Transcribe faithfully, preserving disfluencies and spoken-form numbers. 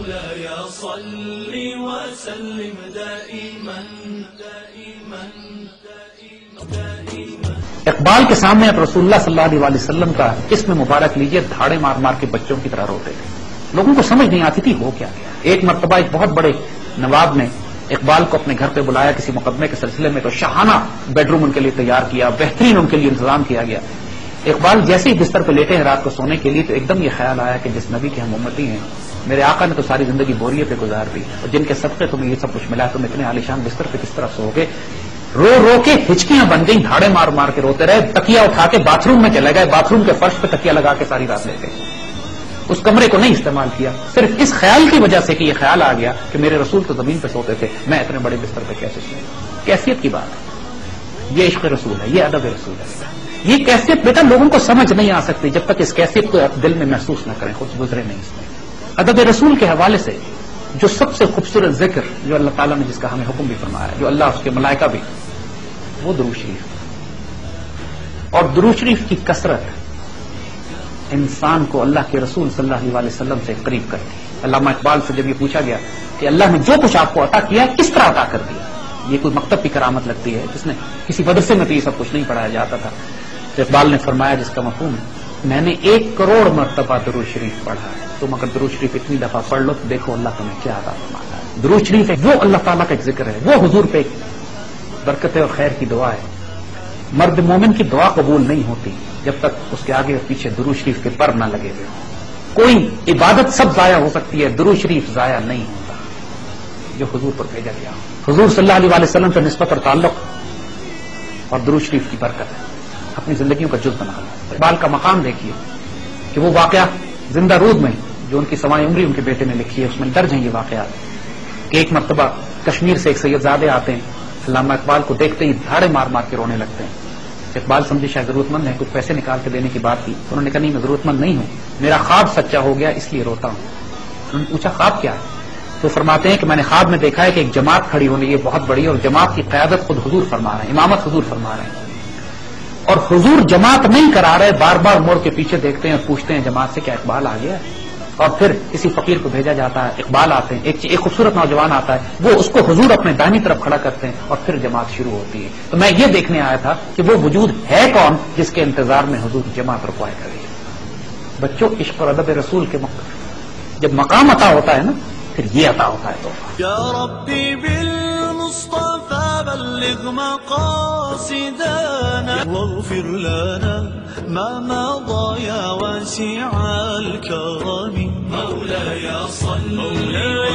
مولاي صل وسلم دائما دائما دائما. اقبال کے سامنے آپ رسول اللہ صلی اللہ علیہ وسلم کا اسم مبارک لیجئے، دھاڑے مار مار کے بچوں کی طرح روتے تھے. لوگوں کو سمجھ نہیں آتی تھی ہو کیا گیا. ایک مرتبہ ایک بہت بڑے نواب نے اقبال کو اپنے گھر پہ بلایا کسی مقدمے کے سلسلے میں، تو شاہانہ بیڈ روم ان کے لیے تیار کیا، بہترین ان کے لیے انتظام کیا گیا. اقبال جیسے ہی بستر پہ لیٹے ہیں رات کو سونے کے لیے، تو ایک دم یہ خیال آیا کہ جس نبی کے ہم امتی ہیں، میرے آقا نے تو ساری زندگی بوریے پہ گزار دی، اور جن کے صدقے تمہیں یہ سب کچھ ملا، تم اتنے عالیشان بستر پہ کس طرح سو گے. رو رو کے ہچکیاں بن گئیں، دھاڑے مار مار کے روتے رہے. تکیا اٹھا کے باتھ روم میں چلے گئے، باتھ روم کے فرش پہ تکیا لگا کے ساری رات لیتے. اس کمرے کو نہیں استعمال کیا، صرف اس خیال کی وجہ سے کہ یہ خیال آ گیا کہ میرے رسول تو زمین پہ سوتے تھے، میں اتنے بڑے بستر پہ کیسے سوؤں. کیفیت کی بات ہے، یہ عشق رسول ہے، یہ ادب رسول ہے. یہ کیفیت بیٹا لوگوں کو سمجھ نہیں آ سکتی جب تک اس کیفیت کو دل میں محسوس نہ کریں، خود گزرے نہیں اس میں. ادب رسول کے حوالے سے جو سب سے خوبصورت ذکر جو اللہ تعالیٰ نے جس کا ہمیں حکم بھی فرمایا ہے، جو اللہ اس کے ملائکہ بھی، وہ درود شریف. اور درود شریف کی کثرت انسان کو اللہ کے رسول صلی اللہ علیہ وسلم سے قریب کرتی ہے. علامہ اقبال سے جب یہ پوچھا گیا کہ اللہ نے جو کچھ آپ کو عطا کیا کس طرح عطا کر دیا، یہ کوئی مکتب کی کرامت لگتی ہے جس نے کسی مدرسے میں تو یہ سب کچھ نہیں پڑھایا جاتا تھا. تو اقبال نے فرمایا جس کا مفہوم ہے، میں نے ایک کروڑ مرتبہ درود شریف پڑھا ہے. تم اگر درود شریف اتنی دفعہ پڑھ لو تو دیکھو اللہ تمہیں کیا عطا فرماتا ہے. درود شریف ہے وہ اللہ تعالیٰ کا ایک ذکر ہے، وہ حضور پہ ایک برکت اور خیر کی دعا ہے. مرد مومن کی دعا قبول نہیں ہوتی جب تک اس کے آگے اور پیچھے درود شریف کے پر نہ لگے ہوئے. کوئی عبادت سب ضائع ہو سکتی ہے، درود شریف ضائع نہیں ہوتا جو حضور پر بھیجا گیا. حضور صلی اللہ علیہ وسلم سے نسبت اور تعلق اور درود شریف کی برکت ہے اپنی زندگیوں کا جز بنا. اقبال کا مقام دیکھیے کہ وہ واقعہ زندہ رود میں جو ان کی سوائے عمری ان کے بیٹے نے لکھی ہے، اس میں درج ہیں یہ واقعات کہ ایک مرتبہ کشمیر سے ایک سید زادے آتے ہیں، علامہ اقبال کو دیکھتے ہی دھاڑے مار مار کے رونے لگتے ہیں. اقبال سمجھے شاید ضرورت مند ہے، کچھ پیسے نکال کے دینے کی بات کی. انہوں نے کہا نہیں میں ضرورت مند نہیں ہوں، میرا خواب سچا ہو گیا اس لیے روتا ہوں. انہوں نے پوچھا خواب کیا ہے؟ تو فرماتے ہیں کہ میں نے خواب میں دیکھا ہے کہ ایک جماعت کھڑی ہونے یہ بہت بڑی، اور جماعت کی قیادت خود حضور فرما رہے ہیں، امامت حضور فرما رہے ہیں، اور حضور جماعت نہیں کرا رہے، بار بار موڑ کے پیچھے دیکھتے ہیں اور پوچھتے ہیں جماعت سے کیا اقبال آ گیا ہے. اور پھر کسی فقیر کو بھیجا جاتا ہے، اقبال آتے ہیں، ایک, ایک خوبصورت نوجوان آتا ہے، وہ اس کو حضور اپنے دائیں طرف کھڑا کرتے ہیں اور پھر جماعت شروع ہوتی ہے. تو میں یہ دیکھنے آیا تھا کہ وہ وجود ہے کون جس کے انتظار میں حضور جماعت رکوائے کر رہی ہے. بچوں عشق اور ادب رسول کے موقع جب مقام عطا ہوتا ہے نا پھر یہ عطا ہوتا ہے. تو یا ربی بالمصطفى بلغ مقاصدنا واغفر لنا ما مضى يا واسع الكرم مولاي صل